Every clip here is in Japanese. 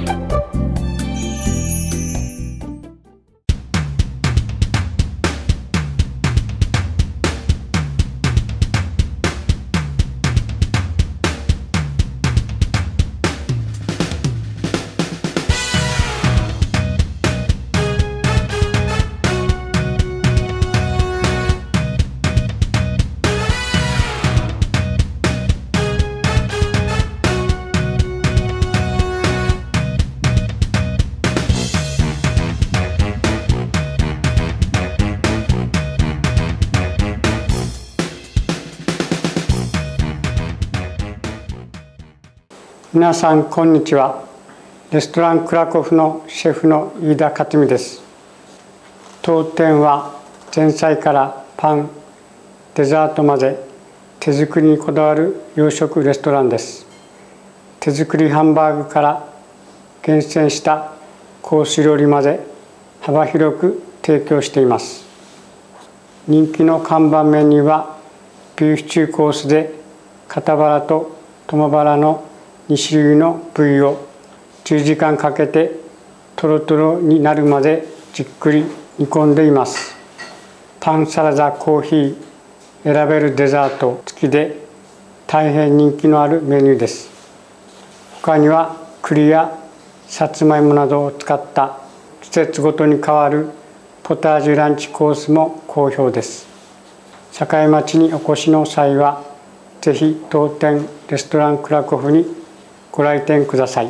皆さんこんにちは。レストランクラコフのシェフの飯田克美です。当店は前菜からパン、デザートまで手作りにこだわる洋食レストランです。手作りハンバーグから厳選したコース料理まで幅広く提供しています。人気の看板メニューはビーフシチューコースで肩バラとトバラの2種類の部位を10時間かけてトロトロになるまでじっくり煮込んでいます。パン、サラダ、コーヒー、選べるデザート付きで大変人気のあるメニューです。他には栗やさつまいもなどを使った季節ごとに変わるポタージュランチコースも好評です。境町にお越しの際はぜひ当店レストランクラコフにご来店ください。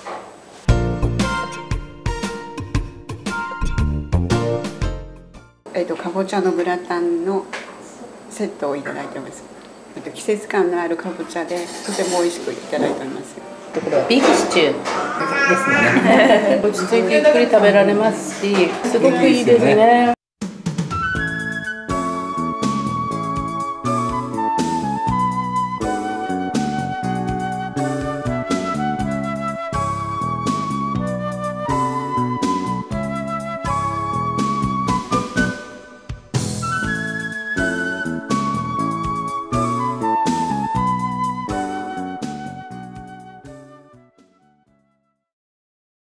かぼちゃのグラタンのセットをいただいてます。季節感のあるかぼちゃでとても美味しくいただいております。 これはビーフシチューですね。落ち着いてゆっくり食べられますし、すごくいいですね。